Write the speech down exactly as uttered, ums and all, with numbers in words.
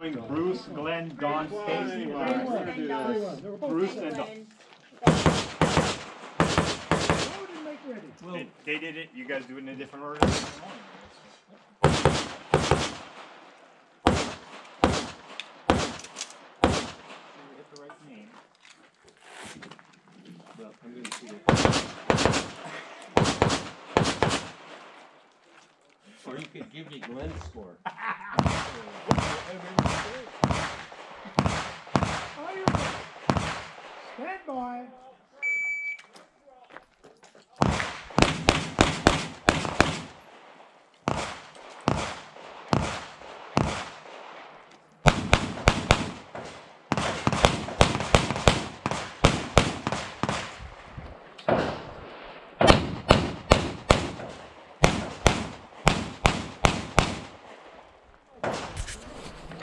Bruce, Glenn, Don, Stacy, Bruce, and Don. They, they did it. You guys do it in a different order. Get the right name. Well, I'm going to see it. Or you could give me Glenn's score.